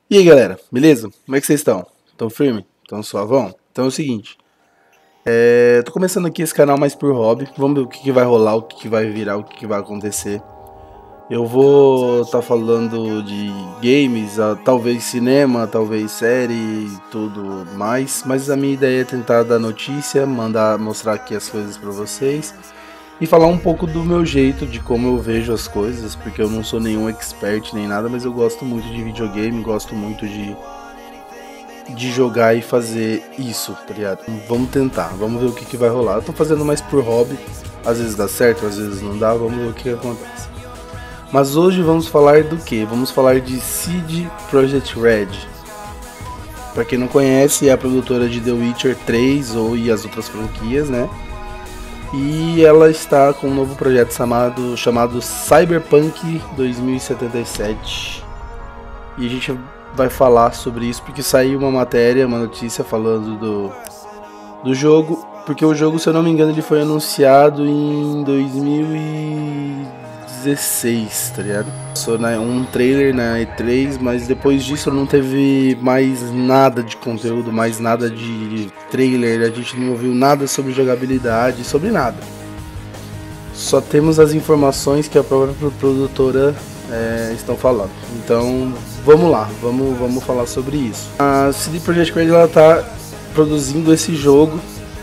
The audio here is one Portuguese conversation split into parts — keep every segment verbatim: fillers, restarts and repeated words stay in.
E aí galera, beleza? Como é que vocês estão? Tão firme? Tão suavão? Então é o seguinte, é, tô começando aqui esse canal mais por hobby. Vamos ver o que, que vai rolar, o que, que vai virar, o que, que vai acontecer. Eu vou estar tá falando de games, ah, talvez cinema, talvez série e tudo mais. Mas a minha ideia é tentar dar notícia, mandar mostrar aqui as coisas pra vocês e falar um pouco do meu jeito, de como eu vejo as coisas, porque eu não sou nenhum expert nem nada, mas eu gosto muito de videogame, gosto muito de, de jogar e fazer isso, tá ligado? Vamos tentar, vamos ver o que, que vai rolar. Eu tô fazendo mais por hobby, às vezes dá certo, às vezes não dá, vamos ver o que, que acontece. Mas hoje vamos falar do que? Vamos falar de C D Projekt Red. Pra quem não conhece, é a produtora de The Witcher três ou e as outras franquias, né? E ela está com um novo projeto chamado, chamado Cyberpunk dois mil e setenta e sete. E a gente vai falar sobre isso porque saiu uma matéria, uma notícia falando do, do jogo. Porque o jogo, se eu não me engano, ele foi anunciado em dois mil e dezesseis, tá ligado? Passou um trailer na E três, mas depois disso não teve mais nada de conteúdo, mais nada de trailer, a gente não ouviu nada sobre jogabilidade, sobre nada. Só temos as informações que a própria produtora é, estão falando. Então vamos lá, vamos, vamos falar sobre isso. A C D Projekt Red ela tá produzindo esse jogo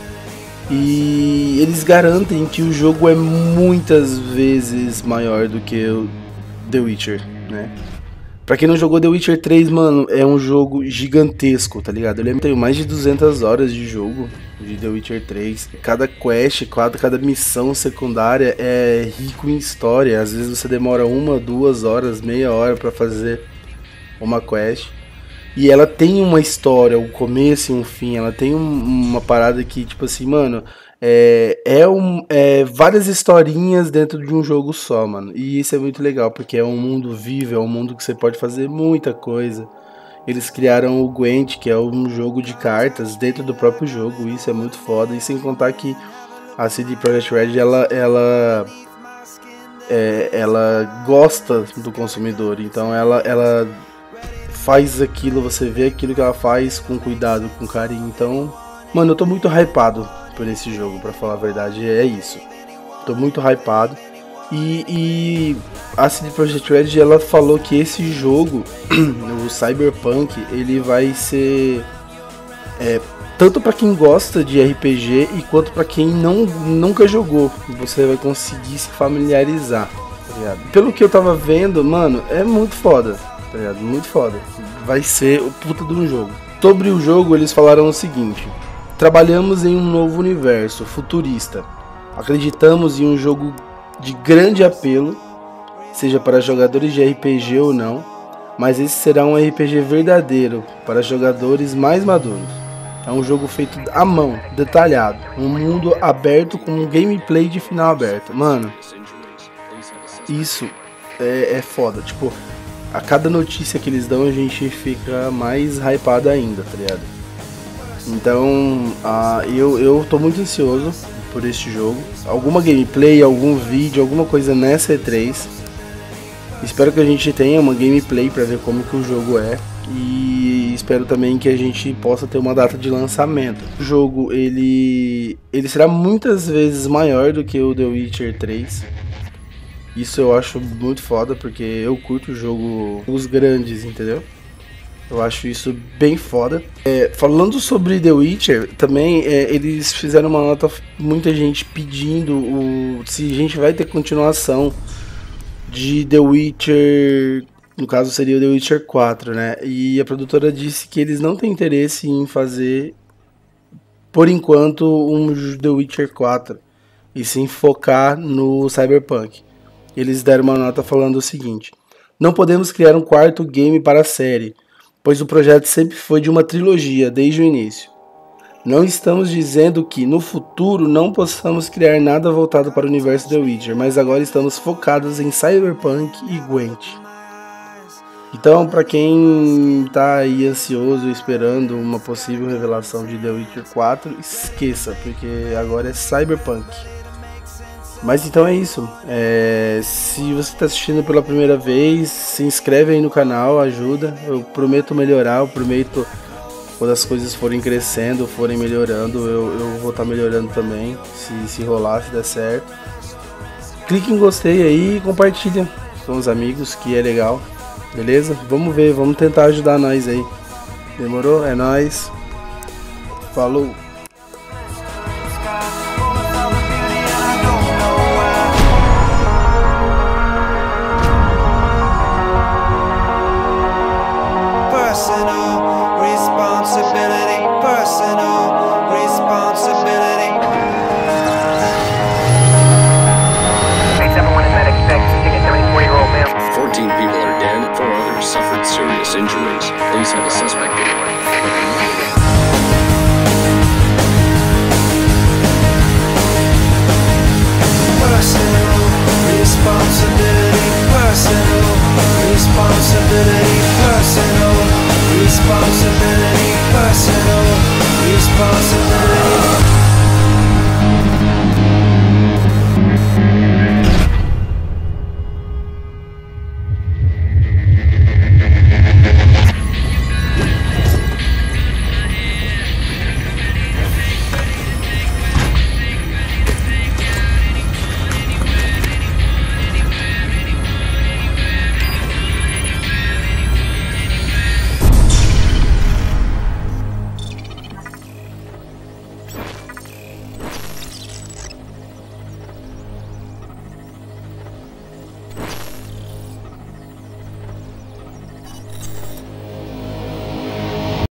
e eles garantem que o jogo é muitas vezes maior do que o The Witcher, né? Pra quem não jogou The Witcher três, mano, é um jogo gigantesco, tá ligado? Eu lembro que tenho mais de duzentas horas de jogo de The Witcher três. Cada quest, cada, cada missão secundária é rico em história. Às vezes você demora uma, duas horas, meia hora pra fazer uma quest. E ela tem uma história, um começo e um fim. Ela tem um, uma parada que, tipo assim, mano, é, é, um, é várias historinhas dentro de um jogo só, mano. E isso é muito legal, porque é um mundo vivo, é um mundo que você pode fazer muita coisa. Eles criaram o Gwent, que é um jogo de cartas dentro do próprio jogo. Isso é muito foda. E sem contar que a C D Projekt Red, ela, ela, é, ela gosta do consumidor. Então ela... ela faz aquilo, você vê aquilo que ela faz com cuidado, com carinho. Então, mano, eu tô muito hypado por esse jogo, pra falar a verdade, é isso. Tô muito hypado. E, e a C D Projekt Red, ela falou que esse jogo, o Cyberpunk, ele vai ser é, tanto pra quem gosta de R P G e quanto pra quem não, nunca jogou. Você vai conseguir se familiarizar, tá ligado? Pelo que eu tava vendo, mano, é muito foda. Tá ligado? Muito foda. Vai ser o puta de um jogo. Sobre o jogo, eles falaram o seguinte: trabalhamos em um novo universo futurista. Acreditamos em um jogo de grande apelo, seja para jogadores de R P G ou não, mas esse será um R P G verdadeiro para jogadores mais maduros. É um jogo feito à mão, detalhado, um mundo aberto com um gameplay de final aberto. Mano, isso é, é foda. Tipo, a cada notícia que eles dão a gente fica mais hypado ainda, tá ligado? Então, uh, eu, eu tô muito ansioso por este jogo. Alguma gameplay, algum vídeo, alguma coisa nessa E três. Espero que a gente tenha uma gameplay pra ver como que o jogo é. E espero também que a gente possa ter uma data de lançamento. O jogo, ele, ele será muitas vezes maior do que o The Witcher três. Isso eu acho muito foda, porque eu curto o jogo, os grandes, entendeu? Eu acho isso bem foda. É, falando sobre The Witcher, também é, eles fizeram uma nota, muita gente pedindo o, se a gente vai ter continuação de The Witcher, no caso seria o The Witcher quatro, né? E a produtora disse que eles não têm interesse em fazer, por enquanto, um The Witcher quatro, e sim focar no Cyberpunk. Eles deram uma nota falando o seguinte: não podemos criar um quarto game para a série, pois o projeto sempre foi de uma trilogia desde o início. Não estamos dizendo que no futuro não possamos criar nada voltado para o universo The Witcher, mas agora estamos focados em Cyberpunk e Gwent. Então, para quem tá aí ansioso esperando uma possível revelação de The Witcher quatro, esqueça, porque agora é Cyberpunk. Mas então é isso. É, se você está assistindo pela primeira vez, se inscreve aí no canal, ajuda. Eu prometo melhorar, eu prometo quando as coisas forem crescendo, forem melhorando, eu, eu vou estar tá melhorando também, se, se rolar, se der certo. Clique em gostei aí e compartilha com os amigos, que é legal, beleza? Vamos ver, vamos tentar ajudar nós aí. Demorou? É nóis. Falou! Personal responsibility, personal responsibility. Thanks everyone is medic fix. Taking a seventy-four-year-old male. fourteen people are dead, four others suffered serious injuries. Police have a suspect anyway. Personal responsibility, personal responsibility, personal responsibility, personal responsibility.